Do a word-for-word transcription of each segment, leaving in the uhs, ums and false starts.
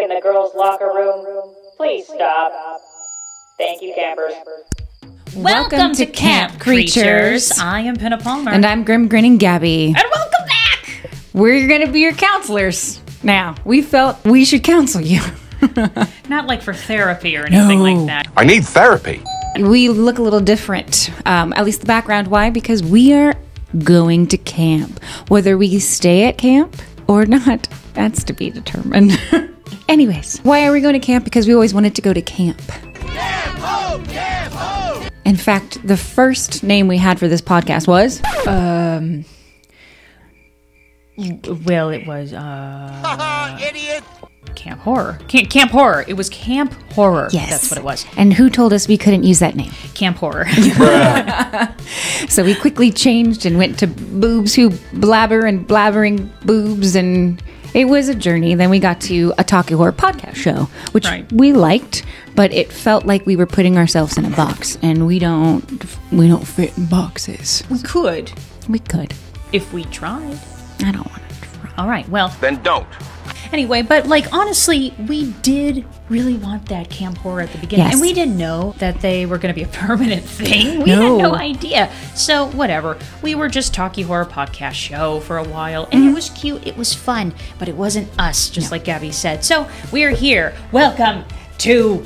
in the girls' locker room? Please stop. Thank you, campers. Welcome, welcome to, to Camp, Camp Creatures. Creatures. I am Pinna Palmer. And I'm Grim Grinning Gabby. And welcome back! We're going to be your counselors now. We felt we should counsel you. Not like for therapy or anything no. like that. I need therapy. We look a little different, um, at least the background. Why? Because we are going to camp. Whether we stay at camp or not, that's to be determined. Anyways, why are we going to camp? Because we always wanted to go to camp. Camp home! Camp home! In fact, the first name we had for this podcast was... Um... Well, it was... Uh, Idiot! Camp Horror. Camp, Camp Horror. It was Camp Horror. Yes. That's what it was. And who told us we couldn't use that name? Camp Horror. So we quickly changed and went to Boobs Who Blabber and Blabbering Boobs, and it was a journey. Then we got to a Talky Horror podcast show, which right. we liked, but it felt like we were putting ourselves in a box, and we don't we don't fit in boxes. We could. We could. If we tried. I don't want to try. All right, well. Then don't. Anyway, but like honestly, we did really want that Camp Horror at the beginning. Yes. And we didn't know that they were going to be a permanent thing. We no. had no idea. So whatever. We were just Talky Horror podcast show for a while. And mm-hmm. it was cute. It was fun. But it wasn't us, just no. like Gabby said. So we're here. Welcome to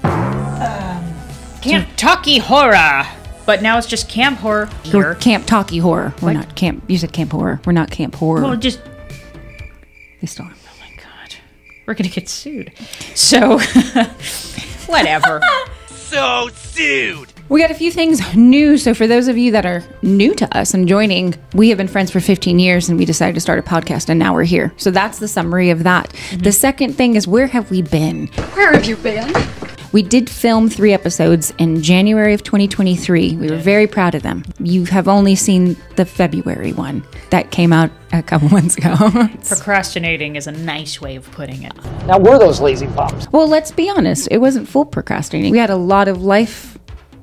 um, Camp Talky Horror. But now it's just Camp Horror here. We're Camp Talky Horror. We're what? not Camp... You said Camp Horror. We're not Camp Horror. Well, just... They still are. We're going to get sued. So, whatever. So sued. We got a few things new. So for those of you that are new to us and joining, we have been friends for fifteen years and we decided to start a podcast and now we're here. So that's the summary of that. Mm-hmm. The second thing is, where have we been? Where have you been? We did film three episodes in January of twenty twenty-three. We were very proud of them. You have only seen the February one that came out a couple months ago. Procrastinating is a nice way of putting it. Now, we're those lazy bums. Well, let's be honest. It wasn't full procrastinating. We had a lot of life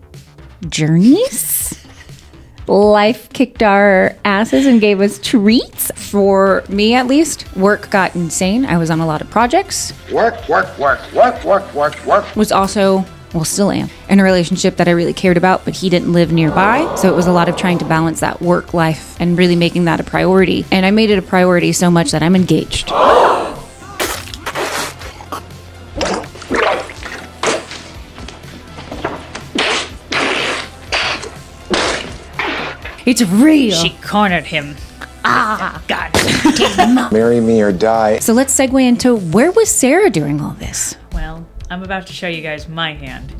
journeys. Life kicked our asses and gave us treats. For me, at least, work got insane. I was on a lot of projects. Work, work, work, work, work, work, work. Was also, well, still am, in a relationship that I really cared about, but he didn't live nearby. So it was a lot of trying to balance that work life and really making that a priority. And I made it a priority so much that I'm engaged. It's real. She cornered him. Ah, God. Marry me or die. So let's segue into, where was Sarah during all this? Well, I'm about to show you guys my hand.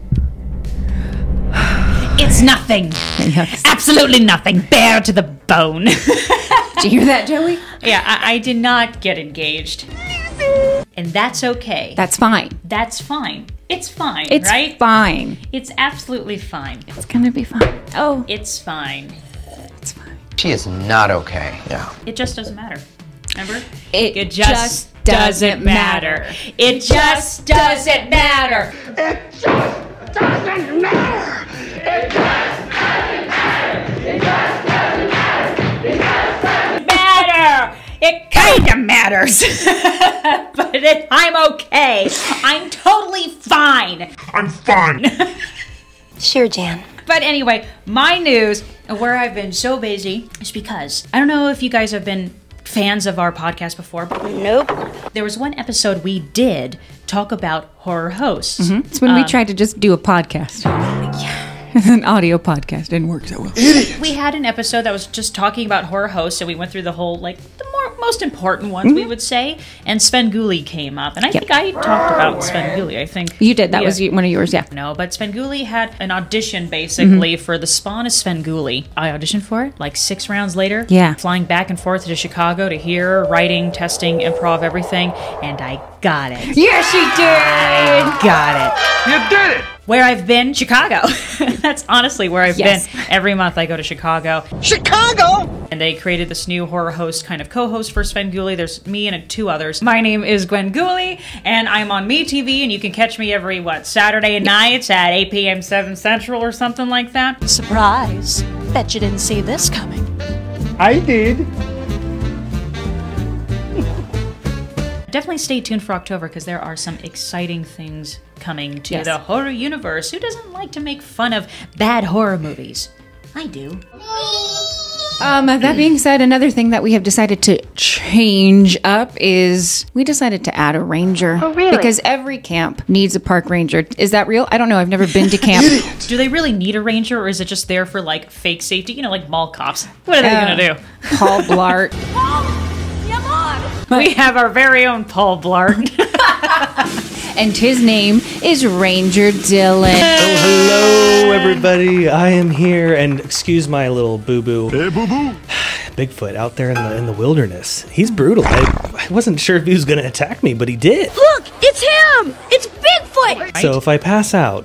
It's nothing. Yes. Absolutely nothing. Bare to the bone. Did you hear that, Joey? Yeah, I, I did not get engaged. And that's okay. That's fine. That's fine. It's fine, it's right? It's fine. It's absolutely fine. It's gonna be fine. Oh. It's fine. It's fine. She is not okay. Yeah. It just doesn't matter. Remember? It, it just, just doesn't matter. matter. It just doesn't matter. It just doesn't matter. It just doesn't matter. It just doesn't matter. It just doesn't matter. It kind of matters. But it, I'm okay. I'm totally fine. I'm fine. Sure, Jan. But anyway, my news, where I've been so busy, is because I don't know if you guys have been fans of our podcast before, but nope. There was one episode we did talk about horror hosts. Mm-hmm. It's when um, we tried to just do a podcast. Yeah. An audio podcast didn't work so well. Idiot. We had an episode that was just talking about horror hosts, and we went through the whole, like, the more most important ones, mm-hmm. we would say. And Svengoolie came up, and I yep. think I talked about Svengoolie. I think you did. That yeah. was one of yours, yeah. No, but Svengoolie had an audition basically mm-hmm. for the Spawn of Svengoolie. I auditioned for it like six rounds later. Yeah, flying back and forth to Chicago to hear writing, testing, improv, everything, and I got it. Yes, you did. I got it. You did it. Where I've been, Chicago. That's honestly where I've yes. been. Every month I go to Chicago. Chicago! And they created this new horror host kind of co-host for Svengoolie. There's me and two others. My name is Gwen Gooley, and I'm on MeTV, and you can catch me every, what, Saturday nights at eight p.m. seven Central or something like that. Surprise. Bet you didn't see this coming. I did. Definitely stay tuned for October because there are some exciting things coming to Yes. the horror universe. Who doesn't like to make fun of bad horror movies? I do. Um, that being said, another thing that we have decided to change up is we decided to add a ranger. Oh, really? Because every camp needs a park ranger. Is that real? I don't know. I've never been to camp. Do they really need a ranger, or is it just there for like fake safety? You know, like mall cops. What are they Uh, gonna do? Paul Blart. We have our very own Paul Blart. And his name is Ranger Dylan. Oh, hello, everybody. I am here, and excuse my little boo-boo. Hey, boo-boo. Bigfoot out there in the in the wilderness. He's brutal. I, I wasn't sure if he was going to attack me, but he did. Look, it's him! It's Bigfoot! So if I pass out,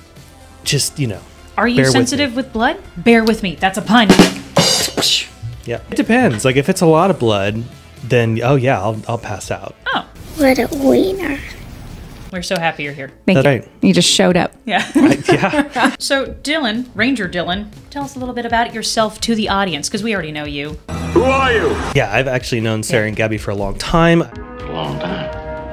just, you know, Are you bear with sensitive me. with, blood? Bear with me. That's a pun. Yeah. It depends. Like, if it's a lot of blood, then, oh, yeah, I'll, I'll pass out. Oh, What a wiener. we're so happy you're here. Thank That's you. right. You just showed up. Yeah. I, yeah. So, Dylan, Ranger Dylan, tell us a little bit about yourself to the audience, because we already know you. Who are you? Yeah, I've actually known Sarah and Gabby for a long time. Long time.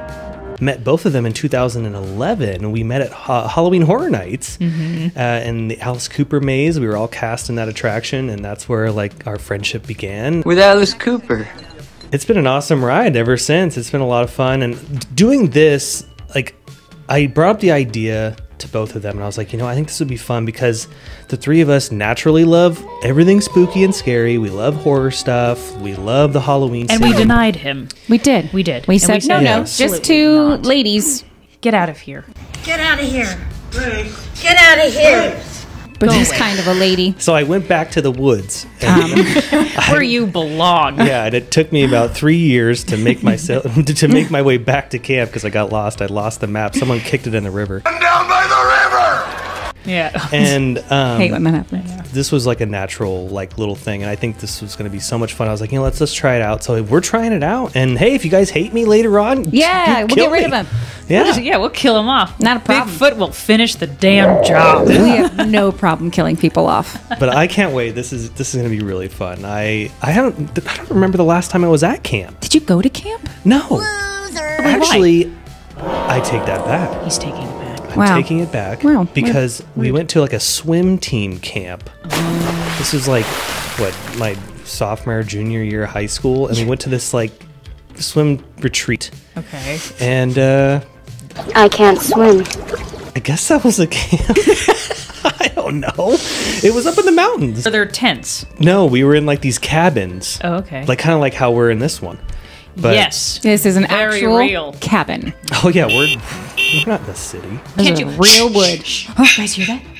Met both of them in two thousand eleven. We met at ha- Halloween Horror Nights Mm-hmm. uh, in the Alice Cooper maze. We were all cast in that attraction, and that's where like our friendship began. With Alice Cooper. It's been an awesome ride ever since. It's been a lot of fun, and doing this, like, I brought up the idea to both of them, and I was like, you know, I think this would be fun because the three of us naturally love everything spooky and scary. We love horror stuff. We love the Halloween And we season. denied him. We did. We did. We And said, we said no, no, yes. just absolutely two not. ladies. Get out of here. Get out of here. Get out of here. But Go he's away. kind of a lady. So I went back to the woods. And Where you belong. yeah, and it took me about three years to make myself to make my way back to camp because I got lost. I lost the map. Someone kicked it in the river, Down by the river! Yeah. and um, Hate when that happens. this was like a natural like little thing, and I think this was going to be so much fun. I was like, you know, let's let's try it out. So we're trying it out, and hey, if you guys hate me later on, Yeah, you we'll kill get rid me. of him. We'll just- Yeah, yeah, we'll kill him off. Not a problem. Bigfoot will finish the damn job. We have no problem killing people off. but I can't wait. This is this is going to be really fun. I I haven't I don't remember the last time I was at camp. Did you go to camp? No, actually, I take that back. He's taking it back. I'm Wow. taking it back Wow. because we went to like a swim team camp. This was like what my sophomore junior year of high school, and we went to this like swim retreat, Okay. and uh, I can't swim. I guess that was a camp. I don't know. It was up in the mountains. Are there tents? No, we were in like these cabins, Oh, okay. like kind of like how we're in this one. But, yes. This is an Very actual real. cabin. Oh yeah, we're we're not in the city. This Can't is you real wood? Oh, guys, hear that?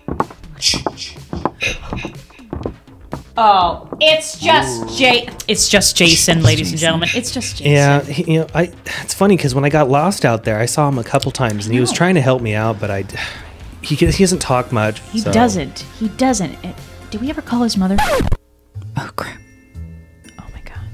Oh, it's just Jay. It's just Jason, ladies and gentlemen. It's just Jason. Yeah, he, you know, I. It's funny because when I got lost out there, I saw him a couple times, and he was trying to help me out, but I, he he doesn't talk much. He so- doesn't. He doesn't. Uh, Did we ever call his mother? Oh, crap. Oh my god.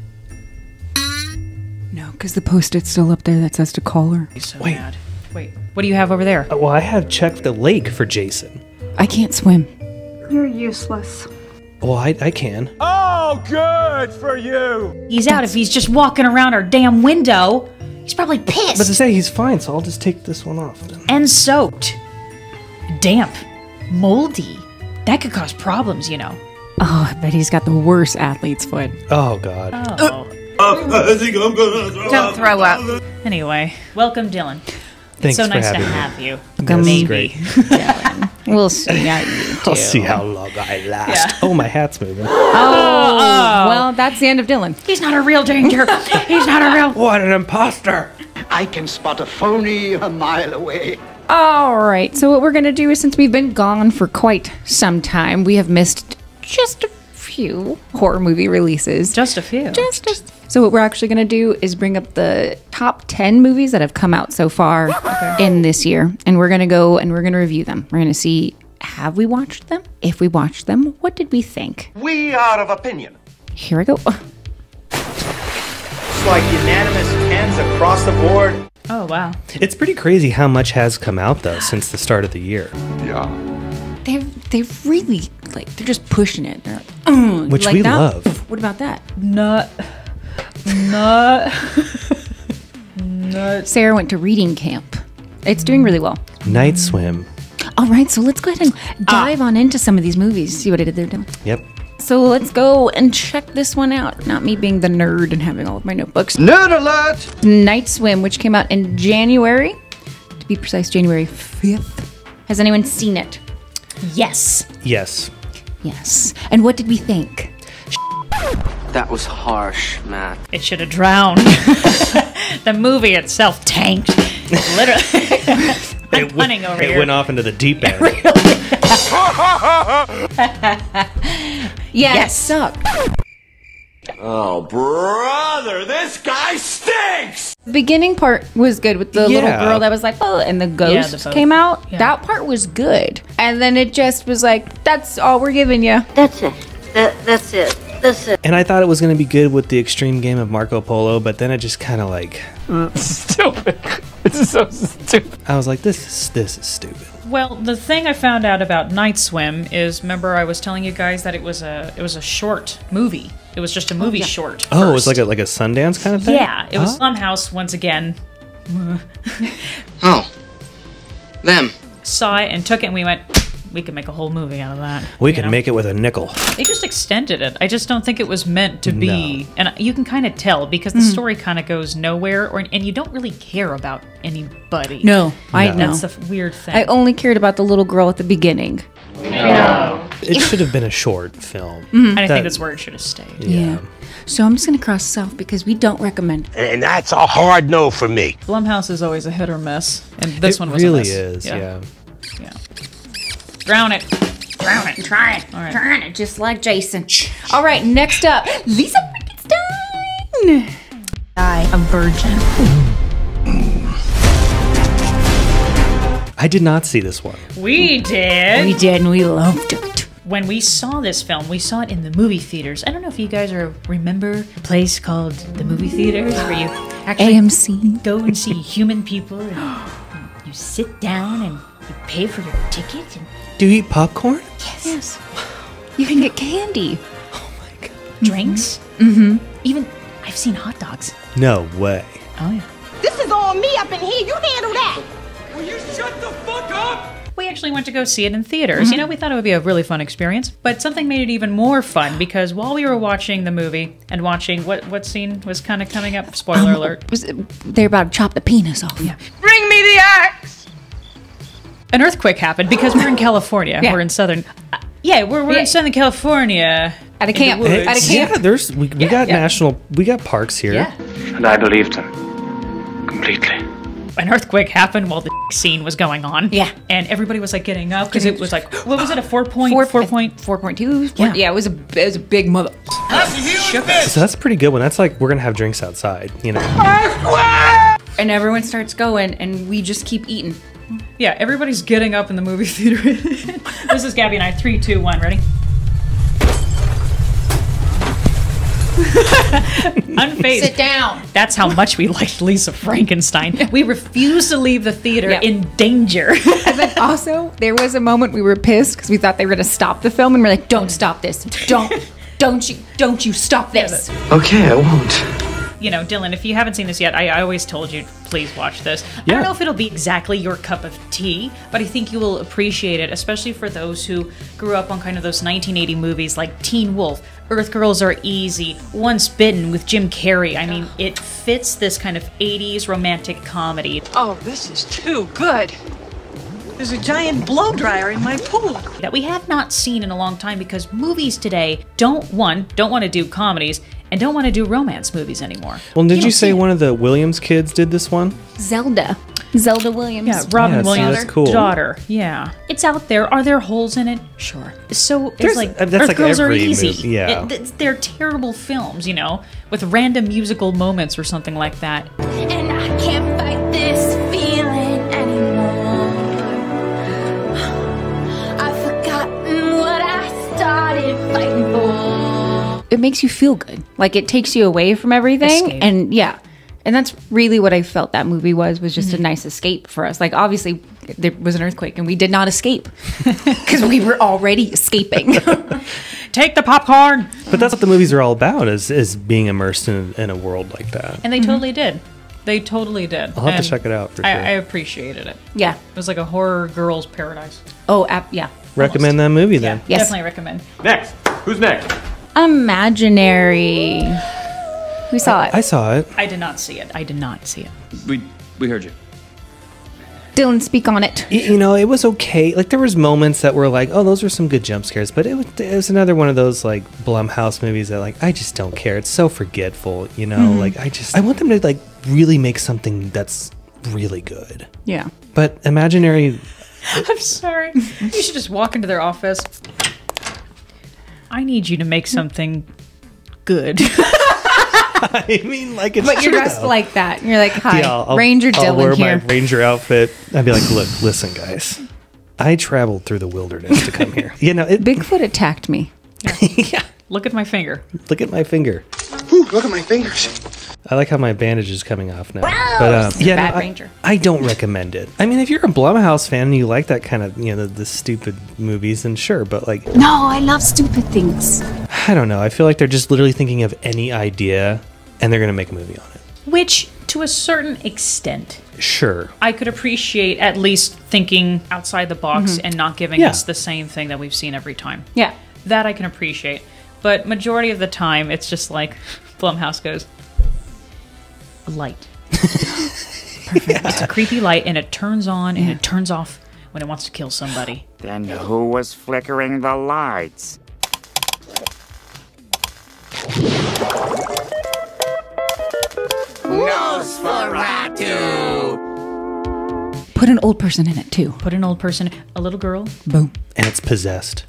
No, because the post-it's still up there that says to call her. He's so Wait. mad. Wait, what do you have over there? Uh, Well, I have checked the lake for Jason. I can't swim. You're useless. Well, I I can. Oh, good for you! He's out if he's just walking around our damn window. He's probably pissed. But to say he's fine, so I'll just take this one off. Then. and soaked. Damp. Moldy. That could cause problems, you know. Oh, I bet he's got the worst athlete's foot. Oh God. Oh. I think I'm gonna throw Don't throw up. Anyway, welcome, Dylan. Thanks so for nice to having me. have you. This is Maybe. great. We'll see how you do. I'll see how long I last. Yeah. Oh, my hat's moving. Oh, well, that's the end of Dylan. He's not a real danger. He's not a real. What an imposter! I can spot a phony a mile away. All right, so what we're going to do is, since we've been gone for quite some time, we have missed just a few horror movie releases. Just a few. Just, just. So what we're actually going to do is bring up the top ten movies that have come out so far in this year, and we're going to go and we're going to review them. We're going to see, have we watched them? If we watched them, what did we think? We are of opinion. Here I go. It's like unanimous tens across the board. Oh, wow. It's pretty crazy how much has come out though since the start of the year, Yeah. They've, they've really, like, they're just pushing it. They're like, "Mm," which like we that? love. What about that? Not. Not. Nuts. Sarah went to reading camp. It's doing really well. Night Swim. All right, so let's go ahead and dive ah. on into some of these movies. See what I did there, Dylan? Yep. So let's go and check this one out. Not me being the nerd and having all of my notebooks. Nerd alert! Night Swim, which came out in January. To be precise, January fifth. Has anyone seen it? Yes. Yes. Yes. And what did we think? That was harsh, Matt. It should have drowned. The movie itself tanked. Literally. I'm it punning over it here. It went off into the deep end. Yes. Yes. Sucked. Oh, brother, this guy stinks! The beginning part was good with the Yeah. little girl that was like, oh, and the ghost Yeah, the came out. Yeah. That part was good. And then it just was like, that's all we're giving you. That's it. That, that's it. That's it. And I thought it was going to be good with the extreme game of Marco Polo, but then it just kind of like... Stupid. This is so stupid. I was like, this is, this is stupid. Well, the thing I found out about Night Swim is, remember I was telling you guys that it was a it was a short movie. It was just a movie yeah. short. Oh, first. it was like a like a Sundance kind of thing? Yeah, it was Huh? Blumhouse once again. Oh. Them. Saw it and took it and we went, we could make a whole movie out of that. We you could know? make it with a nickel. They just extended it. I just don't think it was meant to be. No. And you can kind of tell because the Mm. story kind of goes nowhere, or and you don't really care about anybody. No, I No. know. That's the f- weird thing. I only cared about the little girl at the beginning. It should have been a short film. and I that- think that's where it should have stayed. Yeah. So I'm just going to cross this off because we don't recommend it. And that's a hard no for me. Blumhouse is always a hit or miss, and this It one was really a miss. is, yeah. yeah. Drown it. Drown it. Try it. All right. Try it, just like Jason. All right, next up, Lisa Frankenstein. Die a virgin. I did not see this one. We did. We did, and we loved it. When we saw this film, we saw it in the movie theaters. I don't know if you guys are remember a place called the movie theaters where you actually A M C. go and see human people and you sit down and you pay for your ticket and Do you eat popcorn? Yes. You can get candy. Oh my god. drinks. Mm-hmm. Even I've seen hot dogs. No way. Oh yeah. This is all me up in here. You handle that. Will you shut the fuck up? We actually went to go see it in theaters. You know, we thought it would be a really fun experience, but something made it even more fun because while we were watching the movie and watching what what scene was kind of coming up? Spoiler alert. Was it, they're about to chop the penis off. Yeah. Bring me the axe. An earthquake happened because we're in California. Yeah. We're in southern. Uh, yeah, we're, we're Yeah. in Southern California. At a in the camp. woods. At a It's- camp. yeah, there's we, we got yeah. national we got parks here. Yeah. And I believed him. Completely. An earthquake happened while the scene was going on. Yeah. And everybody was like getting up because it was like, what was it, a four point? Four, four point? four point two. Yeah. Yeah. it was a it was a big mother. That's a huge miss. So that's a pretty good one. That's like we're gonna have drinks outside, you know. And everyone starts going, and we just keep eating. Yeah, everybody's getting up in the movie theater. This is Gabby and I. Three, two, one, ready? Unfazed. Sit down. That's how much we liked Lisa Frankenstein. We refused to leave the theater Yeah. in danger. And then also, there was a moment we were pissed because we thought they were going to stop the film, and we're like, "Don't stop this! Don't, don't you, don't you stop this!" Okay, I won't. You know, Dylan, if you haven't seen this yet, I, I always told you, please watch this. I Yeah. don't know if it'll be exactly your cup of tea, but I think you will appreciate it, especially for those who grew up on kind of those nineteen eighty movies like Teen Wolf, Earth Girls Are Easy, Once Bitten with Jim Carrey. I mean, it fits this kind of eighties romantic comedy Oh, this is too good. There's a giant blow dryer in my pool. that we have not seen in a long time because movies today don't, one, don't want to do comedies and don't want to do romance movies anymore. Well, did you, don't say see it. one of the Williams kids did this one? Zelda, Zelda Williams. Yeah, Robin Yeah, so Williams' that's cool. daughter. Yeah, it's out there. Are there holes in it? Sure. So There's- it's like uh, that's Earth like Girls Are every Easy. movie, yeah. It- th- they're terrible films, you know, with random musical moments or something like that. And I can't fight this feeling anymore. I've forgotten what I started fighting for. It makes you feel good. Like it takes you away from everything, Escape. and yeah, and that's really what I felt that movie was. Was just a nice escape for us. Like obviously there was an earthquake, and we did not escape because we were already escaping. Take the popcorn! But that's what the movies are all about is is being immersed in, in a world like that. And they totally did. They totally did. I'll have And to check it out for I, sure. I appreciated it. Yeah. It was like a horror girl's paradise. Oh, ap- yeah. Recommend that movie then. Yes. Definitely recommend. Next. Who's next? Imaginary. We saw it. I saw it. I did not see it. I did not see it. We we heard you. Dylan, speak on it. Y- You know, it was okay. Like there was moments that were like, oh, those were some good jump scares, but it was, it was another one of those like Blumhouse movies that like I just don't care. It's so forgetful, you know. Mhm. Like I just I want them to like really make something that's really good. Yeah. But Imaginary, I'm sorry. You should just walk into their office. I need you to make something good. I mean, like it's But you're true, dressed though. like that. And you're like, hi, Yeah, I'll- Ranger I'll Dylan wear here. my ranger outfit. I'd be like, look, listen, guys. I traveled through the wilderness to come here. You know, it, Bigfoot attacked me. yeah. Look at my finger. Look at my finger. Whew, look at my fingers. I like how my bandage is coming off now. But um, yeah, Bad no, I- Ranger. I, don't recommend it. I mean, if you're a Blumhouse fan and you like that kind of, you know, the, the stupid movies, then sure. But like, No, I love stupid things. I don't know. I feel like they're just literally thinking of any idea and they're going to make a movie on it. Which, to a certain extent, Sure. I could appreciate at least thinking outside the box Mhm. and not giving Yeah. us the same thing that we've seen every time. Yeah. That I can appreciate. But majority of the time, it's just like Blumhouse goes, a light. Perfect. It's a creepy light, and it turns on and it turns off when it wants to kill somebody. Then who was flickering the lights? Nosferatu! Put an old person in it too. Put an old person, a little girl, Boom. And it's possessed.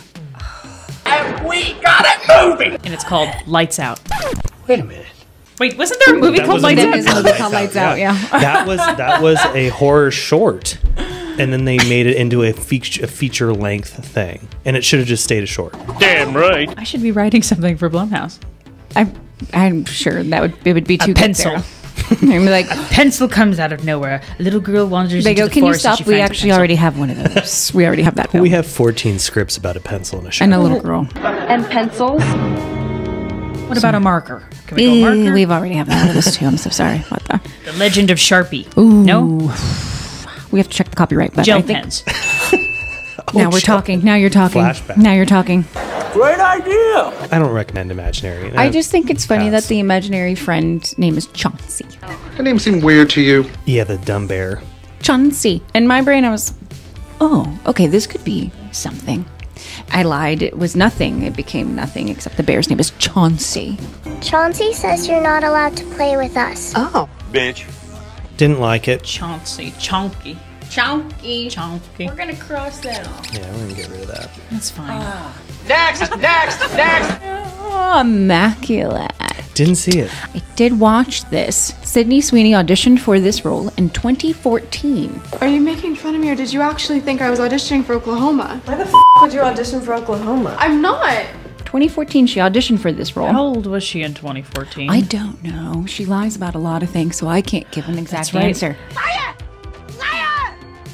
And we got a movie! and it's called Lights Out. Wait a minute. Wait, wasn't there a movie That called was a Lights movie Out? There's a movie called Lights Out, yeah. that was that was a horror short, and then they made it into a feature a feature length thing, and it should have just stayed a short. Damn right. I should be writing something for Blumhouse. I'm, I'm sure that would it would be too A good, pencil. Sarah. I'm like, Pencil comes out of nowhere. A little girl wanders they into go, the can you forest and stop? she We finds a actually pencil." already have one of those. We already have that film. We have fourteen scripts about a pencil in a show. And a little girl. And pencils. What about a marker? Can we go Eh, marker? We've already have one of those too. I'm so sorry about that. The Legend of Sharpie. Ooh. No? We have to check the copyright, but Gel I think pens. now we're gel talking. Now you're talking. Flashback. Now you're talking. Great idea! I don't recommend Imaginary. I just think it's funny Pass. that the imaginary friend name is Chauncey. That name seemed weird to you. yeah, the dumb bear. Chauncey. In my brain, I was, oh, okay, this could be something. I lied. It was nothing. It became nothing except the bear's name is Chauncey. Chauncey says you're not allowed to play with us. Oh. Bitch. Didn't like it. Chauncey. Chonky. Chonky. Chonky. We're gonna cross that off. Yeah, we're gonna get rid of that. That's fine. Next! Next! Next! Oh, immaculate. Didn't see it. I did watch this. Sydney Sweeney auditioned for this role in twenty fourteen. Are you making fun of me, or did you actually think I was auditioning for Oklahoma? Why the f would you audition for Oklahoma? I'm not. twenty fourteen, she auditioned for this role. How old was she in twenty fourteen? I don't know. She lies about a lot of things, so I can't give an exact That's right. answer. Liar! Liar!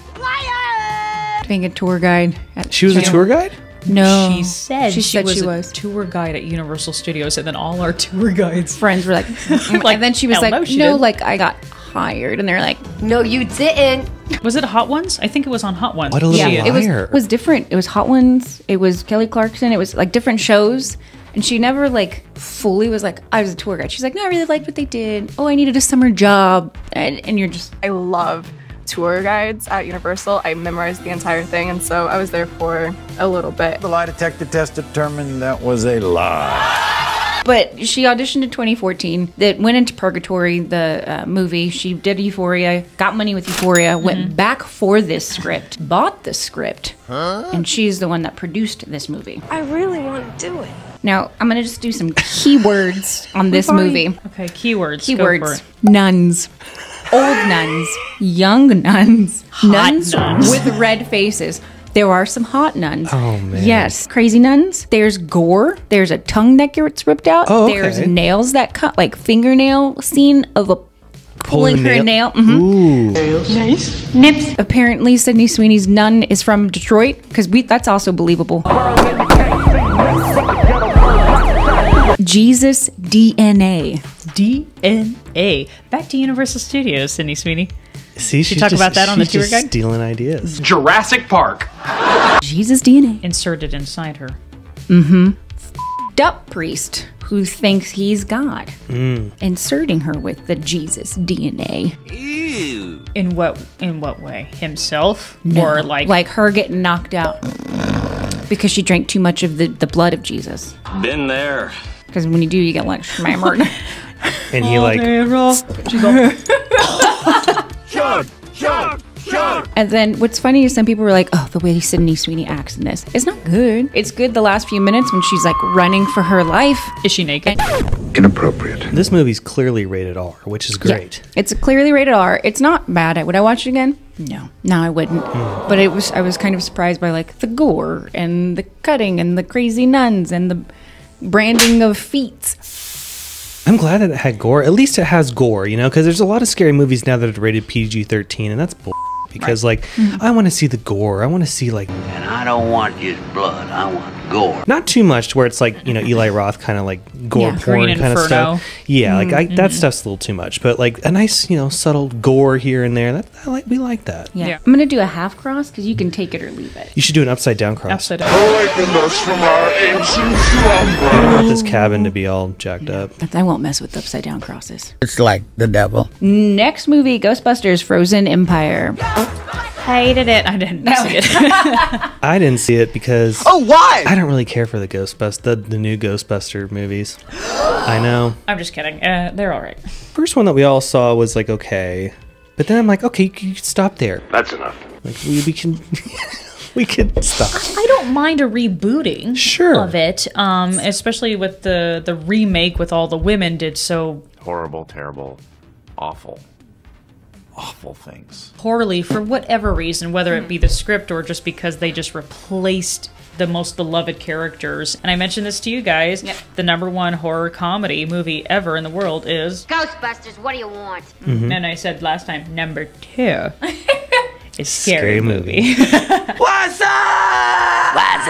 Liar! Being a tour guide. At She was a tour guide? No. She said she, she, said was she a was. tour guide at Universal Studios, and then all our tour guides Friends were like, Like, and then she was hell like, no, she no, didn't. like I got hired, and they're like, No, you didn't. Was it Hot Ones? I think it was on Hot Ones. What a little yeah, it was liar. was different. It was Hot Ones. It was Kelly Clarkson. It was like different shows, and she never like fully was like, I was a tour guide. She's like, no, I really liked what they did. Oh, I needed a summer job, and, and you're just, I love tour guides at Universal. I memorized the entire thing, and so I was there for a little bit. The lie detector test determined that was a lie. But she auditioned in twenty fourteen. That went into Purgatory, the uh, movie. She did Euphoria, got money with Euphoria, went back for this script, bought the script, Huh? and she's the one that produced this movie. I really want to do it. Now, I'm going to just do some keywords on this We've already- movie. Okay, keywords. Go for Keywords. it. Nuns. Old nuns. Young nuns. Hot nuns, nuns. with red faces. There are some hot nuns. Oh, man. Yes. Crazy nuns. There's gore. There's a tongue that gets ripped out. Oh, okay. There's nails that cut, like fingernail scene of a pulling her nail. Mhm. Ooh. Nice. Nips. Apparently, Sydney Sweeney's nun is from Detroit, because we that's also believable. Jesus D N A. D N A. Back to Universal Studios, Sydney Sweeney. See, Did you talk just, about that on the she's tour just guide? stealing ideas. Jurassic Park. Jesus D N A. Inserted inside her. Mm-hmm. Up priest who thinks he's God. Mm. Inserting her with the Jesus D N A. Ew. In what in what way? Himself? No, Or like like her getting knocked out because she drank too much of the, the blood of Jesus. Been there. Because when you do, you get like schmammered. And he like She's all, Shut! Shut! Shut! And then what's funny is some people were like, oh, the way Sydney Sweeney acts in this. It's not good. It's good the last few minutes when she's like running for her life. Is she naked? Inappropriate. This movie's clearly rated R, which is great. Yeah, it's clearly rated R. It's not bad. Would I watch it again? No. No, I wouldn't. Mm. But it was. I was kind of surprised by like the gore and the cutting and the crazy nuns and the branding of feet. I'm glad that it had gore. At least it has gore, you know, because there's a lot of scary movies now that are rated P G thirteen, and that's bull. Because, right. like, mm-hmm. I want to see the gore. I want to see, like... And I don't want just blood. I want gore. Not too much to where it's, like, you know, Eli Roth kind of, like, gore yeah, porn kind of stuff. Yeah, mm-hmm. like, I, that stuff's a little too much. But, like, a nice, you know, subtle gore here and there. That I like. We like that. Yeah. yeah. I'm going to do a half cross because you can take it or leave it. You should do an upside-down cross. Upside down. Awaken us from our ancient slumber. I don't want this cabin to be all jacked yeah. up. But I won't mess with upside-down crosses. It's like the devil. Next movie, Ghostbusters Frozen Empire. Hated it. I didn't see it. I didn't see it because oh, why? I don't really care for the Ghostbusters, the, the new Ghostbuster movies. I know. I'm just kidding. Uh, they're all right. First one that we all saw was like okay, but then I'm like, okay, you can stop there. That's enough. Like we, we can. We could stop. I don't mind a rebooting sure. of it, um, especially with the the remake with all the women did so horrible, terrible, awful. Awful things. Poorly for whatever reason, whether it be the script or just because they just replaced the most beloved characters. And I mentioned this to you guys, yep. the number one horror comedy movie ever in the world is Ghostbusters, what do you want? Mm-hmm. And I said last time, number two is Scary, Scary Movie. movie. What's up? What's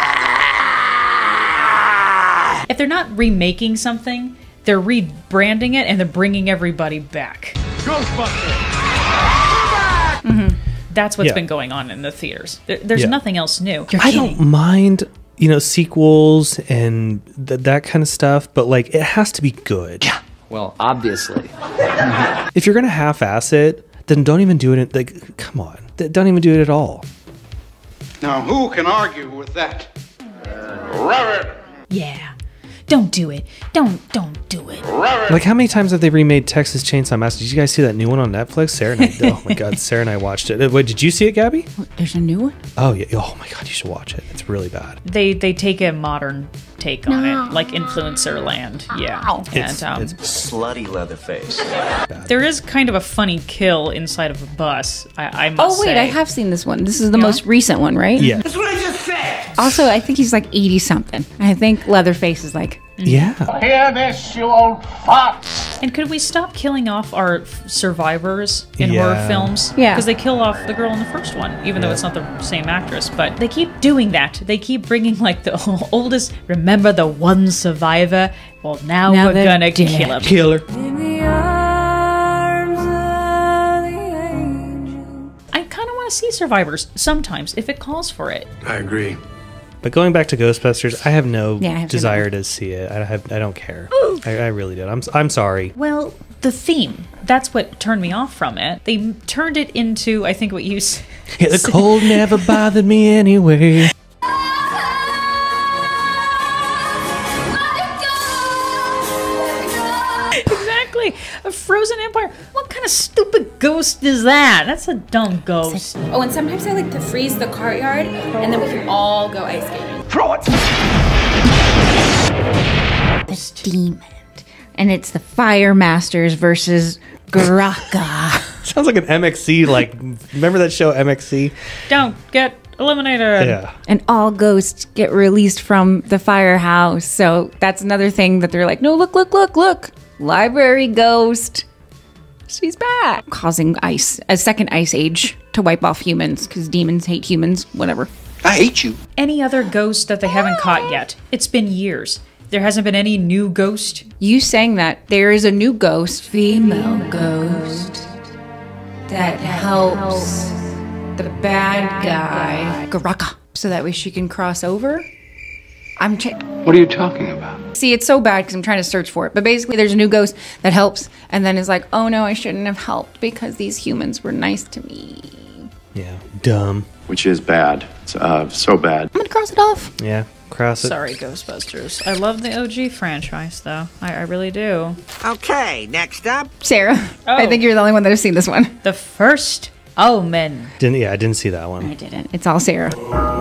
up? If they're not remaking something, they're rebranding it and they're bringing everybody back. Ghostbusters! Mm-hmm. That's what's yeah. been going on in the theaters. There, there's yeah. nothing else new. You're I kidding. don't mind, you know, sequels and th- that kind of stuff, but like it has to be good. Yeah. Well, obviously. If you're gonna half-ass it, then don't even do it. Like, come on, don't even do it at all. Now, who can argue with that? Rev it! Yeah. Don't do it. Don't don't do it. Like, how many times have they remade Texas Chainsaw Massacre? Did you guys see that new one on Netflix? Sarah and I, oh my god, Sarah and I watched it. Wait, did you see it, Gabby? There's a new one? Oh yeah. Oh my god, you should watch it. It's really bad. They they take a modern take on no. it, like Influencer Land. Yeah. It's, and, um, it's slutty Leatherface. There is kind of a funny kill inside of a bus. I, I must Oh wait, say. I have seen this one. This is the Yeah. most recent one, right? Yeah. That's what I just said! Also, I think he's like eighty something. I think Leatherface is like. Yeah. Hear this, you old fox! And could we stop killing off our f- survivors in Yeah. horror films? Yeah. Because they kill off the girl in the first one, even though it's not the same actress. But they keep doing that. They keep bringing like the oldest. Remember the one survivor? Well, now, Now we're they're gonna dead. kill him. Killer. I kind of want to see survivors sometimes if it calls for it. I agree. But going back to Ghostbusters, I have no Yeah, I have desire to see it. I have. I don't care. I, I really don't. I'm. I'm sorry. Well, the theme. That's what turned me off from it. They turned it into, I think what you said. Yeah, the cold never bothered me anyway. Exactly. A frozen empire. What kind of stupid ghost is that? That's a dumb ghost. Oh, and sometimes I like to freeze the courtyard, and then we can all go ice skating. Throw it! The demon. And it's the Fire Masters versus Graka. Sounds like an M X C. Like, remember that show M X C? Don't get eliminated. Yeah. And all ghosts get released from the firehouse. So that's another thing that they're like, no, look, look, look, look. Library ghost. She's back. Causing ice, a second ice age to wipe off humans because demons hate humans, whatever. I hate you. Any other ghost that they haven't caught yet? It's been years. There hasn't been any new ghost. You saying that there is a new ghost, female ghost, that helps the bad guy, Garaka, so that way she can cross over. I'm. Tra- what are you talking about? See, it's so bad because I'm trying to search for it. But basically, there's a new ghost that helps, and then is like, oh no, I shouldn't have helped because these humans were nice to me. Yeah, dumb. Which is bad. It's uh, so bad. I'm gonna cross it off. Yeah, cross it. Sorry, Ghostbusters. I love the O G franchise, though. I, I really do. Okay, next up. Sarah, oh. I think you're the only one that has seen this one. The first Omen. Didn't yeah, I didn't see that one. I didn't. It's all Sarah.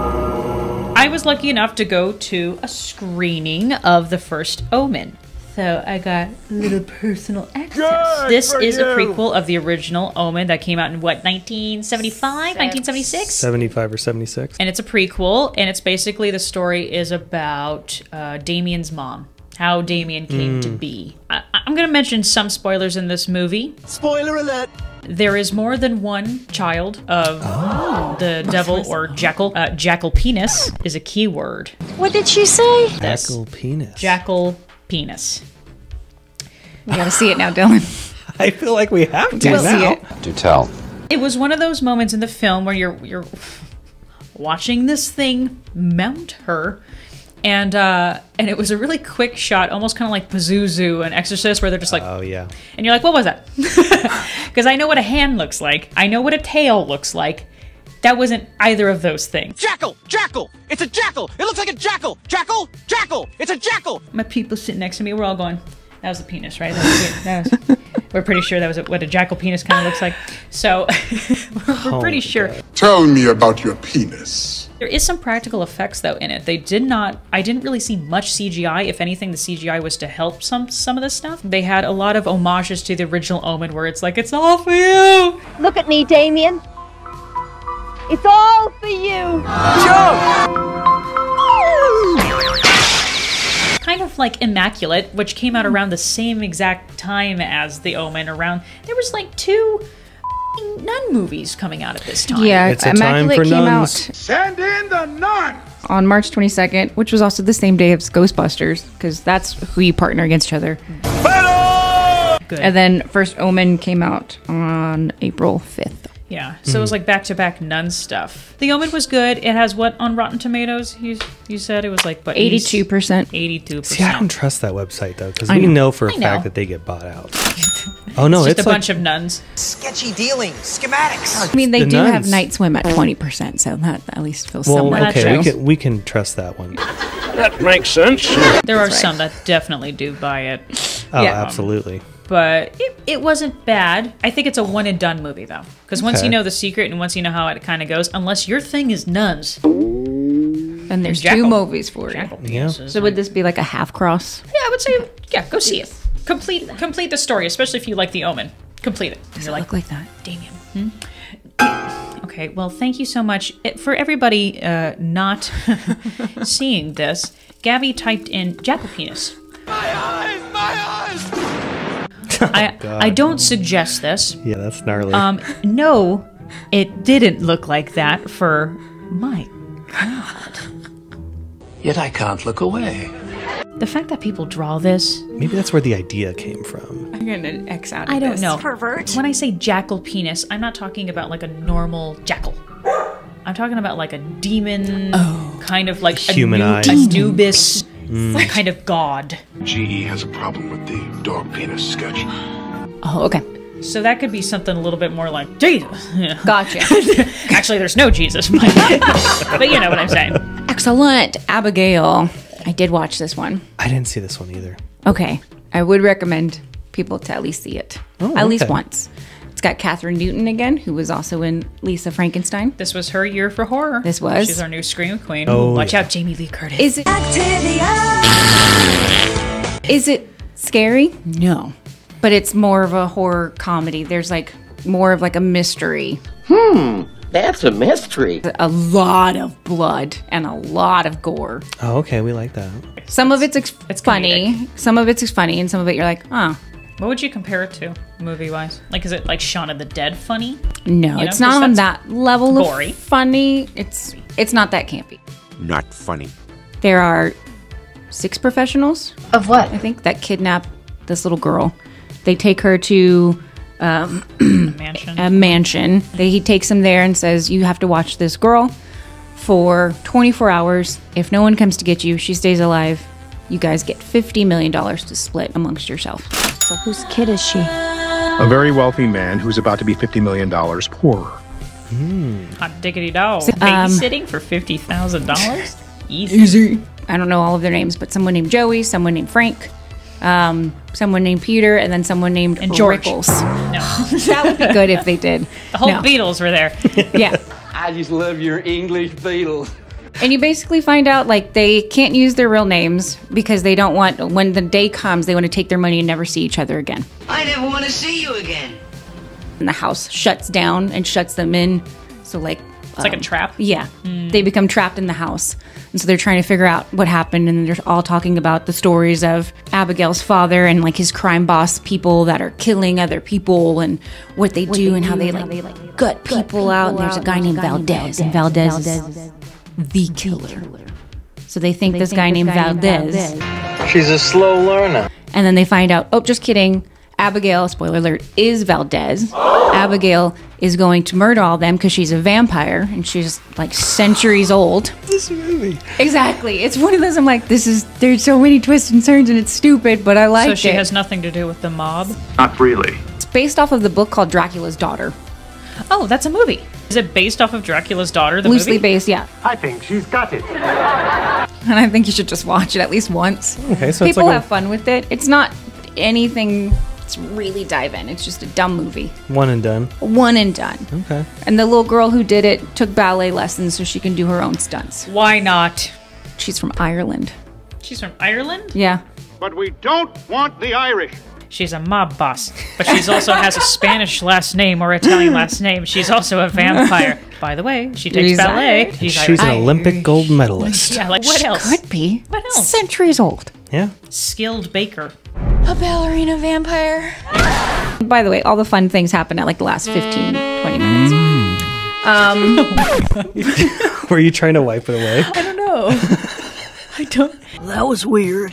I was lucky enough to go to a screening of the first Omen. So I got a little personal access. Good this is you. a prequel of the original Omen that came out in what, nineteen seventy-five, nineteen seventy-six? seventy-five or seventy-six. And it's a prequel, and it's basically the story is about uh, Damien's mom. How Damien came mm. to be. I- I'm going to mention some spoilers in this movie. Spoiler alert! There is more than one child of oh. the devil or jackal. Uh, jackal penis is a key word. What did she say? Jackal penis. Jackal penis. We gotta see it now, Dylan. I feel like we have to we'll now. See it. Do tell. It was one of those moments in the film where you're you're watching this thing mount her. And uh, and it was a really quick shot, almost kind of like Pazuzu and Exorcist, where they're just like, oh yeah. And you're like, what was that? Because I know what a hand looks like. I know what a tail looks like. That wasn't either of those things. Jackal! Jackal! It's a jackal! It looks like a jackal! Jackal! Jackal! It's a jackal! My people sitting next to me, we're all going, that was a penis, right? That was, that was, we're pretty sure that was what a jackal penis kind of looks like. So we're, we're pretty sure. Tell me about your penis. There is some practical effects though in it. They did not, I didn't really see much C G I. If anything, the C G I was to help some some of the stuff. They had a lot of homages to the original Omen where it's like, it's all for you. Look at me, Damien. It's all for you. Kind of like Immaculate, which came out around the same exact time as the Omen. Around, there was like two nun movies coming out at this time. Yeah, it's a Immaculate time for came nuns. out Send in the nun! on March twenty-second, which was also the same day as Ghostbusters, because that's who you partner against each other. Good. And then first Omen came out on April fifth. Yeah, so mm. it was like back-to-back nun stuff. The Omen was good. It has what on Rotten Tomatoes? You you said it was like what? eighty-two percent. eighty-two percent. See, I don't trust that website though, because we know. know for a I know. fact that they get bought out. Oh no, it's just it's a like, bunch of nuns. Sketchy dealing, schematics. I mean, they the do nuns. have Night Swim at twenty percent, so that at least feels well, somewhat okay, true. we can we can trust that one. That makes sense. There are right. some that definitely do buy it. Oh, Yeah. absolutely. But it, it wasn't bad. I think it's a one and done movie though, because once Okay. you know the secret and once you know how it kind of goes, unless your thing is nuns, And there's Jackal. two movies for Jackal it. Yeah. penises, So would this be like a half cross? Yeah, I would say, yeah, go see it. Complete complete the story, especially if you like The Omen. Complete it. Does You're it like, look like that? Damien. Hmm? Okay, well, thank you so much. It, for everybody uh, not seeing this, Gabby typed in jackal penis. My eyes! My eyes! I, God. I don't suggest this. Yeah, that's gnarly. Um, no, it didn't look like that for my God. Yet I can't look away. The fact that people draw this, Maybe that's where the idea came from. I'm gonna X out of I don't this. know. Pervert. When I say jackal penis, I'm not talking about like a normal jackal. I'm talking about like a demon, kind of like Humanized. a nu- Anubis kind of god. G E has a problem with the dog penis sketch. Oh, okay. So that could be something a little bit more like Jesus. Yeah. Gotcha. Actually, there's no Jesus, but, but you know what I'm saying. Excellent. Abigail. I did watch this one. I didn't see this one either. Okay. I would recommend people to at least see it. Oh, at least okay. once. It's got Catherine Newton again, who was also in Lisa Frankenstein. This was her year for horror. This was. She's our new Scream Queen. Oh, Watch yeah. out, Jamie Lee Curtis. Is it Is it scary? No. But it's more of a horror comedy. There's like more of like a mystery. Hmm, that's a mystery. A lot of blood and a lot of gore. Oh, okay, we like that. Some of it's, ex- it's funny. comedic. Some of it's funny, and some of it you're like, oh. What would you compare it to, movie-wise? Like, is it like Shaun of the Dead funny? No, You know, it's not 'cause on that's that level gory. of funny. It's it's not that campy. Not funny. There are six professionals. Of what? I think that kidnap this little girl. They take her to um, mansion. a mansion. They, he takes them there and says, you have to watch this girl for twenty-four hours. If no one comes to get you, she stays alive. You guys get fifty million dollars to split amongst yourself. So whose kid is she? A very wealthy man who's about to be fifty million dollars poorer. Mm. Hot diggity dog. Um, Babysitting for fifty thousand dollars? Easy. Easy. I don't know all of their names, but someone named Joey, someone named Frank, um, someone named Peter, and then someone named And George. Rickles. No. That would be good if they did. The whole No. Beatles were there. Yeah. I just love your English Beatles. And you basically find out, like, they can't use their real names because they don't want, when the day comes, they want to take their money and never see each other again. I never want to see you again. And the house shuts down and shuts them in. So, like... It's like a trap? Yeah. Mm. They become trapped in the house. And so they're trying to figure out what happened. And they're all talking about the stories of Abigail's father and, like, his crime boss people that are killing other people and what they do and how they, like, they, like gut people out. And there's a guy named Valdez. And Valdez is the killer. So they think this guy named Valdez. She's a slow learner. And then they find out, oh, just kidding. Abigail, spoiler alert, is Valdez. Abigail is going to murder all of them because she's a vampire and she's like centuries old. This movie. Exactly. It's one of those, I'm like, this is, there's so many twists and turns and it's stupid, but I like it. So she has nothing to do with the mob? Not really. It's based off of the book called Dracula's Daughter. Oh, that's a movie. Is it based off of Dracula's Daughter, the Loosely movie? based, yeah. I think she's got it. And I think you should just watch it at least once. Okay, so People it's like have a, fun with it. It's not anything to really dive in. It's just a dumb movie. one and done. One and done. Okay. And the little girl who did it took ballet lessons so she can do her own stunts. Why not? She's from Ireland. She's from Ireland? Yeah. But we don't want the Irish. She's a mob boss, but she's also has a Spanish last name or Italian last name. She's also a vampire. By the way, she takes She's ballet. Irish. She's, Irish. an Olympic gold medalist. Yeah, like what She else? could be. What else? Centuries old. Yeah. Skilled baker. A ballerina vampire. By the way, all the fun things happen at like the last fifteen, twenty minutes. Um, Were you trying to wipe it away? I don't know. I don't. That was weird.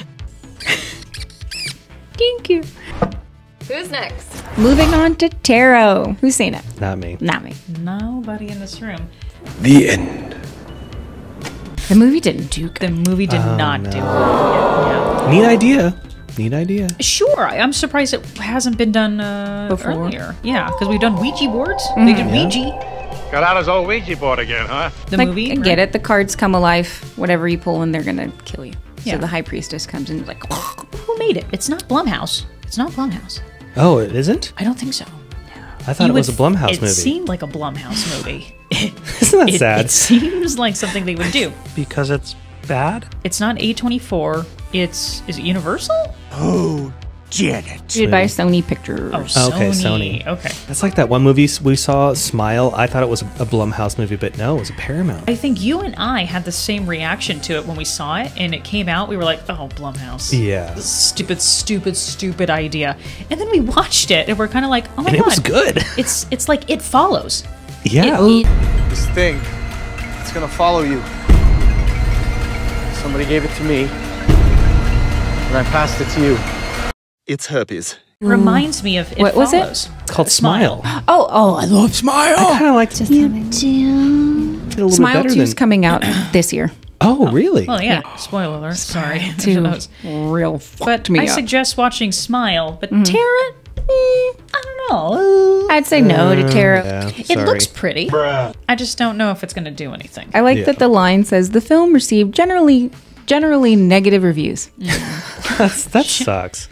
Thank you. Who's next? Moving on to tarot. Who's seen it? Not me. Not me. Nobody in this room. The end. The movie didn't do good. The movie did Oh, not no. do it. Yeah. Neat idea. Neat idea. Sure, I- I'm surprised it hasn't been done uh, Before. earlier. Yeah, because we've done Ouija boards. Mm-hmm. They did Yeah. Ouija. Got out his old Ouija board again, huh? The like, movie. I get it. The cards come alive. Whatever you pull, and they're gonna kill you. Yeah. So the high priestess comes in like. Who made it? It's not Blumhouse. It's not Blumhouse. Oh, it isn't? I don't think so. I thought You it was a would- Blumhouse it movie. seemed like a Blumhouse movie. Isn't that it, sad? It seems like something they would do. Because it's bad? It's not A twenty-four. It's is it Universal? Oh, Janet. Created by Sony Pictures. Oh, Sony. Okay, Sony. Okay. That's like that one movie we saw, Smile. I thought it was a Blumhouse movie, but no, it was a Paramount. I think you and I had the same reaction to it when we saw it, and it came out. We were like, "Oh, Blumhouse." Yeah. This stupid, stupid, stupid idea. And then we watched it, and we're kind of like, "Oh my And god, it was good. It's it's like It Follows." Yeah. It- it- This thing, it's gonna follow you. Somebody gave it to me, and I passed it to you. It's herpes. reminds me of It What was it? Follows. It's called Smile. Oh, oh, I love Smile. I kind of liked it. You do. A little Smile bit two better is than. coming out this year. Oh, really? Well, yeah. Spoiler alert. Sorry. Two Who knows? real But fucked me I up. suggest watching Smile. But Mhm. Tara, eh, I don't know. I'd say no to Tara. Yeah, It sorry. looks pretty. I just don't know if it's going to do anything. I like Yeah. that the line says the film received generally generally negative reviews. That's, that sucks.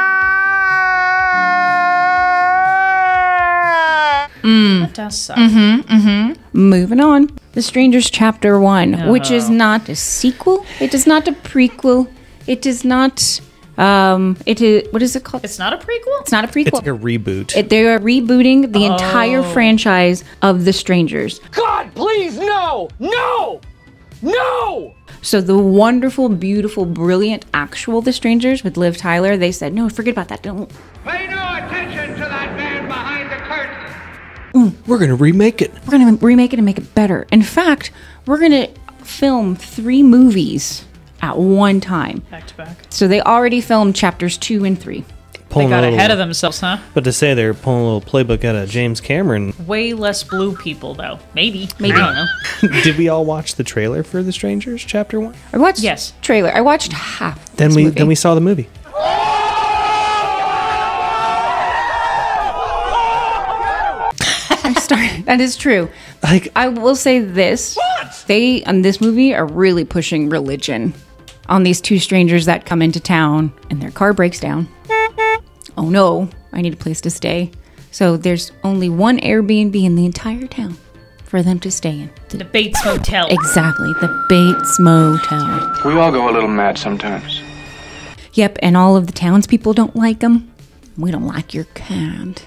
Mm. That does suck. Mm-hmm, mm-hmm. Moving on. The Strangers Chapter one, which is Oh. not a sequel. It is not a prequel. It is not, um, it is, what is it called? It's not a prequel? It's not a prequel. It's like a reboot. It, they are rebooting the entire Oh. franchise of The Strangers. God, please, no! No! No! So the wonderful, beautiful, brilliant actual The Strangers with Liv Tyler, they said, no, forget about that. Don't. Pay no attention to that man behind the curtain. We're going to remake it. We're going to remake it and make it better. In fact, we're going to film three movies at one time. Back to back. So they already filmed chapters two and three. They got ahead of themselves, huh? But to say they're pulling a little playbook out of James Cameron. Way less blue people, though. Maybe. Maybe. I don't know. Did we all watch the trailer for The Strangers, chapter one? I watched yes. trailer. I watched half. Then this we movie. then we saw the movie. I started. That is true. Like I will say this: what? They on this movie are really pushing religion on these two strangers that come into town and their car breaks down. Oh no, I need a place to stay. So there's only one Airbnb in the entire town for them to stay in. The Bates Motel. Exactly, the Bates Motel. We all go a little mad sometimes. Yep, and all of the townspeople don't like them. We don't like your kind.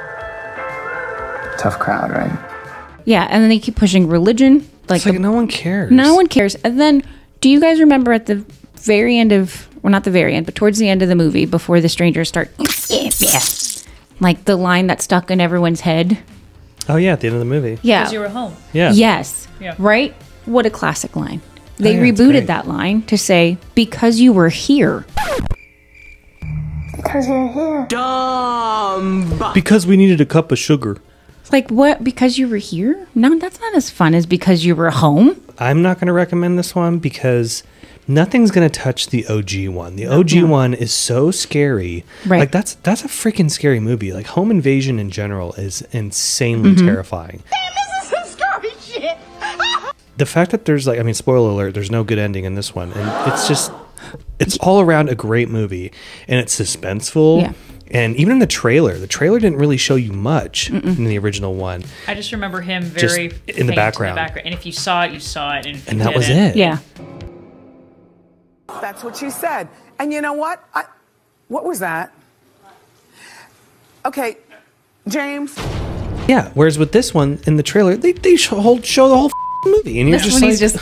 Tough crowd, right? Yeah, and then they keep pushing religion. Like, it's like the, no one cares. No one cares. And then, do you guys remember at the very end of, well, not the very end, but towards the end of the movie, before the strangers start, yeah, yeah, like the line that stuck in everyone's head? Oh, yeah, at the end of the movie. Yeah. Because you were home. Yeah. Yes. Yeah. Right? What a classic line. They Oh, yeah, rebooted that line to say, because you were here. Because you're here. Dumb. Because we needed a cup of sugar. Like, what? Because you were here? No, that's not as fun as because you were home. I'm not going to recommend this one because nothing's going to touch the O G one. The O G No. one is so scary. Right. Like that's that's a freaking scary movie. Like Home Invasion in general is insanely Mhm. terrifying. Damn, this is some scary shit. The fact that there's like, I mean, spoiler alert, there's no good ending in this one, and it's just, it's all around a great movie, and it's suspenseful. Yeah. And even in the trailer, the trailer didn't really show you much in the original one. I just remember him Just very in the faint background. And if you saw it, you saw it. And, if And you that was didn't- it. Yeah. That's what she said. And you know what? I, what was that? Okay, James. Yeah. Whereas with this one in the trailer, they they show, whole, show the whole movie, and you're This just one like, he's just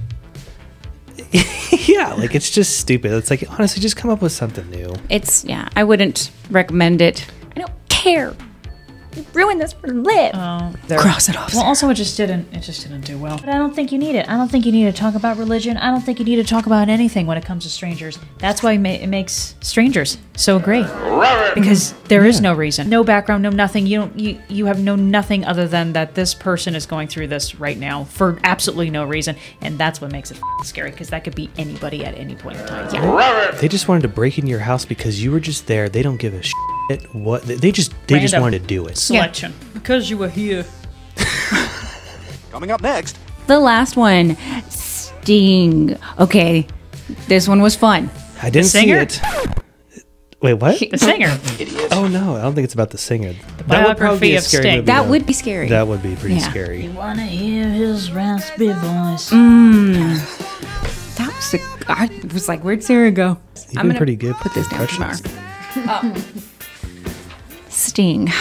yeah, like it's just stupid. It's like honestly, just come up with something new. It's, yeah, I wouldn't recommend it. I don't care. You ruined this for Liv. Oh, Cross it off. Well, also it just didn't. It just didn't do well. But I don't think you need it. I don't think you need to talk about religion. I don't think you need to talk about anything when it comes to strangers. That's why it makes strangers so great. Because there is no reason, no background, no nothing. You don't. You you have no nothing other than that this person is going through this right now for absolutely no reason, and that's what makes it f- scary. Because that could be anybody at any point in time. Yeah. They just wanted to break into your house because you were just there. They don't give a shit. What they just they just Random wanted to do it. Selection. Because you were here. Coming up next. The last one, Sting. Okay, this one was fun. I didn't see singer? it. Wait, what? The singer. Oh no, I don't think it's about the singer. The biography of Sting. That though. would be scary. That would be pretty Yeah. scary. Wanna hear his raspy voice? Mm. That was a, I was like, where'd Sarah go? You've been pretty good. Put this down tomorrow. impressions. Oh. Sting.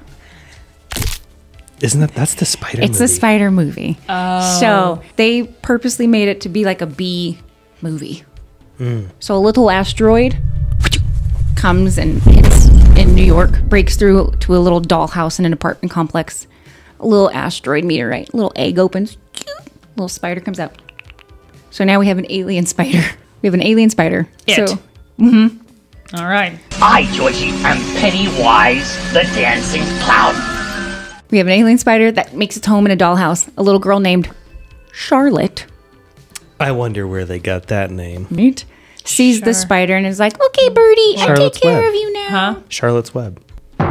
Isn't that that's the spider? It's movie. a spider movie. Oh. So they purposely made it to be like a B movie. Mm. So a little asteroid comes and hits in New York, breaks through to a little dollhouse in an apartment complex. A little asteroid meteorite, little egg opens, little spider comes out. So now we have an alien spider. We have an alien spider. It. So, mm-hmm. All right. I, Georgie, am Pennywise, the dancing clown. We have an alien spider that makes its home in a dollhouse. A little girl named Charlotte. I wonder where they got that name. Right? Sees Sure. the spider and is like, okay, birdie, I Charlotte's take care Web. of you now. Huh? Charlotte's Web.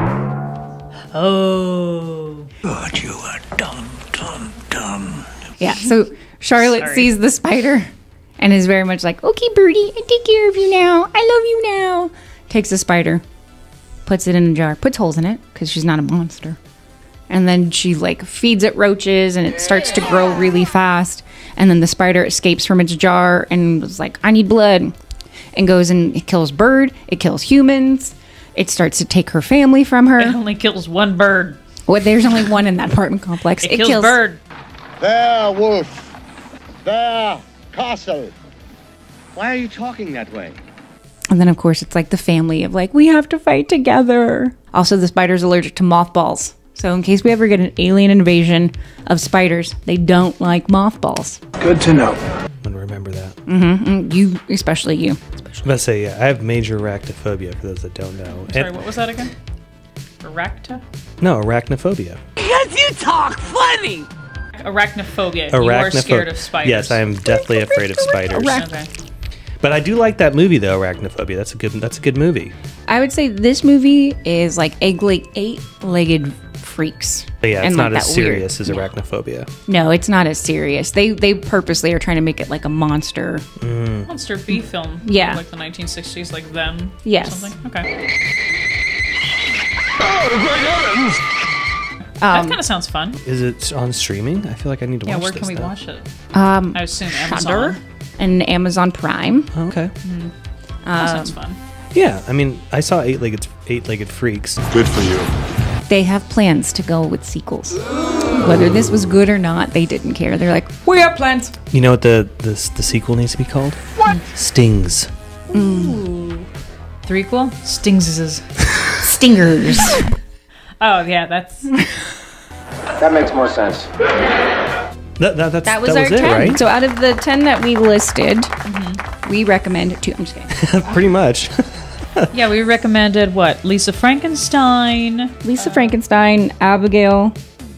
Oh. But you are dumb, dumb, dumb. Yeah, so Charlotte Sorry. sees the spider and is very much like, okay, birdie, I take care of you now. I love you now. Takes the spider, puts it in a jar, puts holes in it because she's not a monster. And then she like feeds it roaches and it starts to grow really fast. And then the spider escapes from its jar and was like, I need blood. And goes and it kills bird. It kills humans. It starts to take her family from It her. only kills one bird. Well, there's only one in that apartment complex. It, kills, bird. There, wolf. There, castle. Why are you talking that way? And then, of course, it's like the family of like, we have to fight together. Also, the spider's allergic to mothballs. So in case we ever get an alien invasion of spiders, they don't like mothballs. Good to know. I'm gonna remember that. Mm-hmm. You, especially you. I'm about to say, yeah, I have major arachnophobia, for those that don't know. Sorry, And- what was that again? Aracta? No, arachnophobia. Because you talk funny! Arachnophobia. Arachnopho- You are scared of spiders. Yes, I am deathly afraid of spiders. Okay. But I do like that movie, though, Arachnophobia. That's a good. That's a good movie. I would say this movie is like egg-leg, eight-legged freaks. But yeah, it's And, not like, as that weird- serious as Arachnophobia. No, it's not as serious. They they purposely are trying to make it like a monster. Mm. Monster B film. Yeah. Like the nineteen sixties, like them. Yes. Or something. Okay. Oh, great heavens! That kind of sounds fun. Is it on streaming? I feel like I need to Yeah, watch where this can we now. watch it? Um, I assume Shudder Amazon. and Amazon Prime. Oh, okay. That Um, sounds fun. Yeah, I mean, I saw eight-legged eight-legged freaks. Good for you. They have plans to go with sequels. Whether this was good or not, they didn't care. They're like, we have plans. You know what the the, the sequel needs to be called? What? Stings. Ooh. Threequel? Stingses. Stingers. Oh, yeah, that's... That makes more sense. That, that, that's, That was that our was it, ten. right? So out of the ten that we listed, we recommend two. I'm just kidding. Pretty much. Yeah, we recommended what? Lisa Frankenstein. Lisa Frankenstein, Abigail,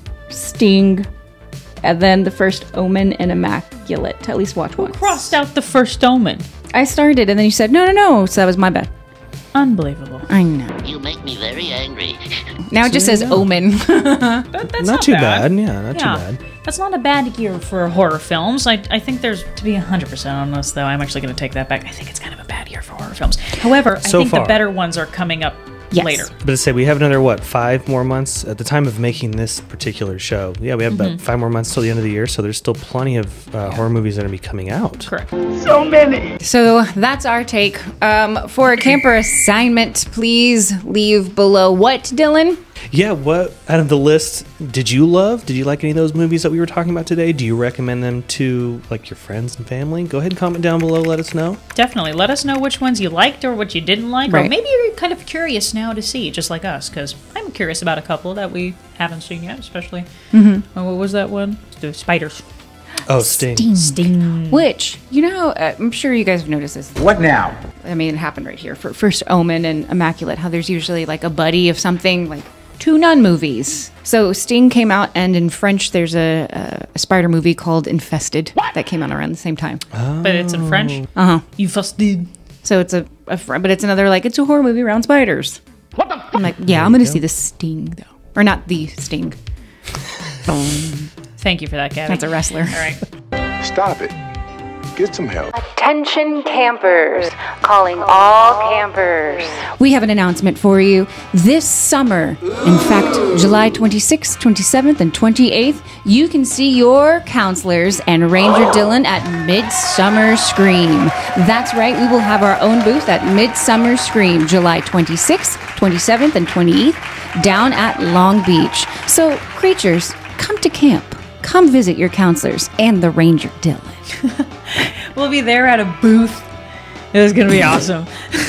Sting, and then the first Omen and Immaculate. At least watch one. Crossed out the first Omen. I started, and then you said no, no, no. So that was my bad. Unbelievable. I know. You make me very angry. Now it just So says there you go. Omen. That, that's not, not too bad. bad. Yeah, not Yeah. too bad. That's not a bad year for horror films. I, I think there's, to be one hundred percent honest, though, I'm actually going to take that back. I think it's kind of a bad year for horror films. However, I So think far. the better ones are coming up Yes. later. But to say we have another what five more months at the time of making this particular show. Yeah, we have about five more months till the end of the year, so there's still plenty of uh, horror movies that are going to be coming out. Correct. So many! So that's our take. Um, for a camper assignment, please leave below what, Dylan? Yeah, what out of the list did you love? Did you like any of those movies that we were talking about today? Do you recommend them to like your friends and family? Go ahead and comment down below. Let us know. Definitely. Let us know which ones you liked or what you didn't like. Or Right. maybe you're kind of curious now to see, just like us, because I'm curious about a couple that we haven't seen yet, especially. Mm-hmm. Oh, what was that one? The spiders. Oh, Sting. Sting. Sting. Which, you know, uh, I'm sure you guys have noticed this. What now? I mean, it happened right here. For First Omen and Immaculate, how there's usually like a buddy of something, like two nun movies. So Sting came out, and in French, there's a, a, a spider movie called Infested that came out around the same time. But it's in French. Uh huh. Infested. So it's a, a fr- but it's another like it's a horror movie around spiders. What the? I'm like, yeah, I'm gonna see the Sting though, or not the Sting. Thank you for that, Gabby. That's a wrestler. All right. Stop it. Get some help. Attention campers, calling all campers. We have an announcement for you. This summer, in fact, July twenty-sixth, twenty-seventh, and twenty-eighth, you can see your counselors and Ranger Dylan at Midsummer Scream. That's right, we will have our own booth at Midsummer Scream, July twenty-sixth, twenty-seventh, and twenty-eighth, down at Long Beach. So, creatures, come to camp. Come visit your counselors and the Ranger Dylan. We'll be there at a booth. It was going to be awesome.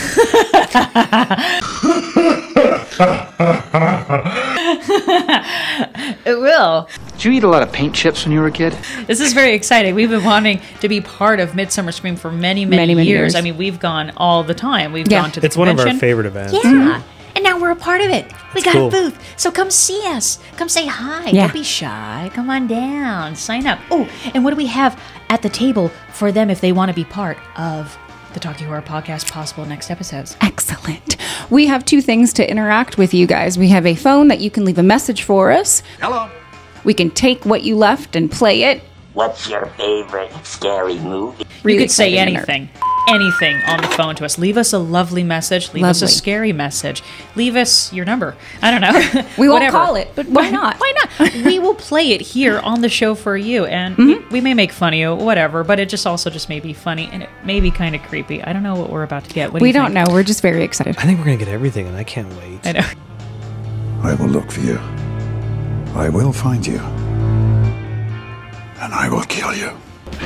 It will. Did you eat a lot of paint chips when you were a kid? This is very exciting. We've been wanting to be part of Midsummer Scream for many, many, Many, many years. years. I mean, we've gone all the time. We've Yeah. gone to the It's one of our convention. favorite events. Yeah. And now we're a part of it. We got cool. a booth. So come see us. Come say hi. Yeah. Don't be shy. Come on down. Sign up. Oh, and what do we have at the table for them if they want to be part of the Talky Horror Podcast possible next episodes? Excellent. We have two things to interact with you guys. We have a phone that you can leave a message for us. Hello. We can take what you left and play it. What's your favorite scary movie? Really You could say exciting and anything. Anything on the phone to us. Leave us a lovely message. Leave us a Lovely. scary message. Leave us your number. I don't know. We won't Whatever. call it, but why not? Why not? We will play it here on the show for you, and we, we may make fun of you, whatever. But it just also just may be funny, and it may be kind of creepy. I don't know what we're about to get. What do We you don't think? know. We're just very excited. I think we're gonna get everything, and I can't wait. I know. I will look for you. I will find you. And I will kill you.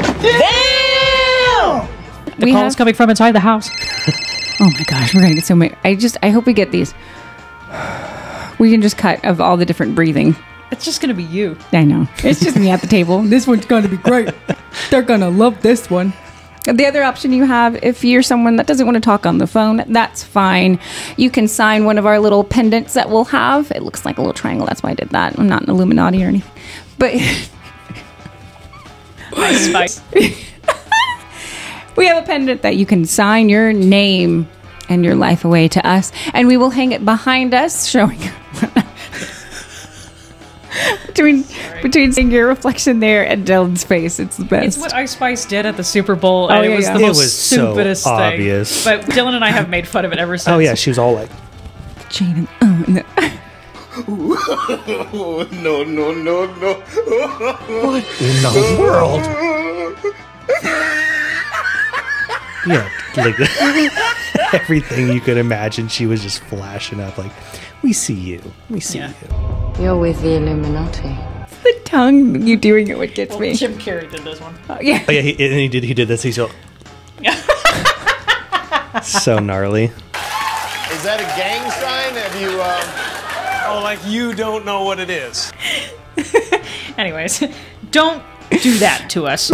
The We call's have- coming from inside the house. Oh my gosh, we're gonna get so many. I just, I hope we get these. We can just cut of all the different breathing. It's just going to be you. I know. It's just me at the table. This one's going to be great. They're going to love this one. The other option you have, if you're someone that doesn't want to talk on the phone, that's fine. You can sign one of our little pendants that we'll have. It looks like a little triangle. That's why I did that. I'm not an Illuminati or anything. But Ice Spice. We have a pendant that you can sign your name and your life away to us, and we will hang it behind us, showing between Sorry. between seeing your reflection there and Dylan's face. It's the best. It's what Ice Spice did at the Super Bowl, oh, and yeah, it was yeah. the It most was so stupidest thing. obvious. But Dylan and I have made fun of it ever since. Oh yeah, she was all like, Jane and oh, no. no, no, no, no. What in the world? Yeah, like everything you could imagine. She was just flashing up like, we see you. We see Yeah. you. You're with the Illuminati. The tongue you doing it what gets well, me. Jim Carrey did this one. Oh, yeah. Oh yeah, he, and he did. He did this. He's so so gnarly. Is that a gang sign? Have you, uh... Oh, like you don't know what it is. Anyways, don't do that to us.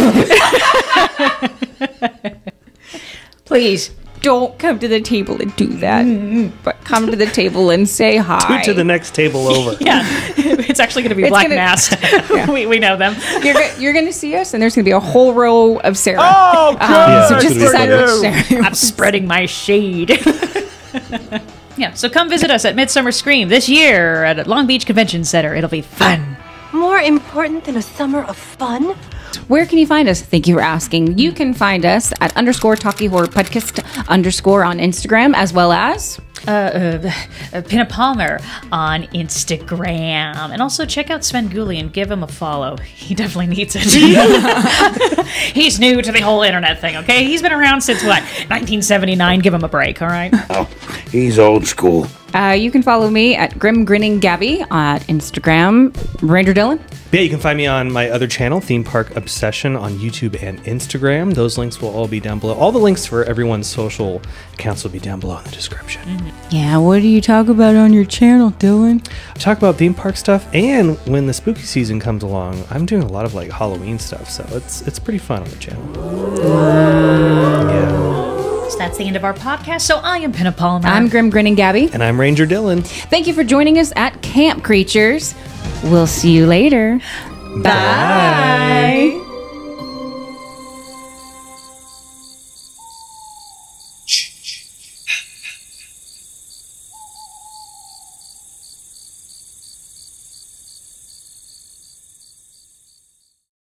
Please don't come to the table and do that. Mm-hmm. But come to the table and say hi. To the next table over. Yeah, it's actually going to be It's Black gonna- Mass. Yeah. we, we know them. You're, go- you're going to see us, and there's going to be a whole row of Sarah. Oh, good. Yeah, so it's just gonna be decide good. which Sarah. I'm spreading my shade. Yeah, so come visit us at Midsummer Scream this year at Long Beach Convention Center. It'll be fun. More important than a summer of fun? Where can you find us? Thank you for asking. You can find us at underscore Talky Horror Podcast underscore on Instagram, as well as Uh, uh, uh, Pina Palmer on Instagram. And also check out Sven Gulli and give him a follow. He definitely needs it. He's new to the whole internet thing, okay? He's been around since, what, nineteen seventy-nine? Give him a break, all right? Oh, he's old school. uh, you can follow me at Grim Grinning Gabby at Instagram. Ranger Dylan. Yeah, you can find me on my other channel, Theme Park Obsession, on YouTube and Instagram. Those links will all be down below. All the links for everyone's social accounts will be down below in the description. Mm-hmm. Yeah, what do you talk about on your channel, Dylan? I talk about theme park stuff, and when the spooky season comes along, I'm doing a lot of like Halloween stuff, so it's it's pretty fun on the channel. Yeah. So that's the end of our podcast. So I am Pina Palmer. I'm Grim Grinning Gabby. And I'm Ranger Dylan. Thank you for joining us at Camp Creatures. We'll see you later. Bye.